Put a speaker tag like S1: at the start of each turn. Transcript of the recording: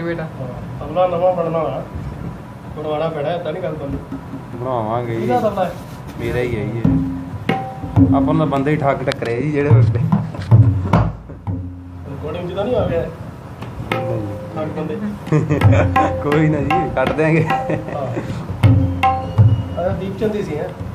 S1: activate ਆ
S2: ਤਬਲਾ ਨਵਾਂ ਬਣਨਾ ਵਾ ਬਣਵਾਉਣਾ ਪੈਣਾ ਏਦਾਂ ਨਹੀਂ ਗੱਲ ਤੁਹਾਨੂੰ
S3: ਬਣਾਵਾਂਗੇ ਜੀ
S2: ਕਿਹਦਾ ਤਬਲਾ ਹੈ
S3: ਮੇਰਾ ਹੀ ਹੈ ਜੀ ਆਪਾਂ ਨੂੰ ਬੰਦੇ ਹੀ ਠੱਗ ਟੱਕਰੇ ਜੀ ਜਿਹੜੇ ਉੱਤੇ
S2: ਰਿਕਾਰਡਿੰਗ ਚ ਤਾਂ ਨਹੀਂ ਆ ਗਿਆ ਠੱਗ ਬੰਦੇ
S3: ਕੋਈ ਨਾ ਜੀ ਕੱਟ ਦਿਆਂਗੇ
S2: ਹਾਂ ਦੀਪ ਚੰਦ ਹੀ ਸੀ ਹੈ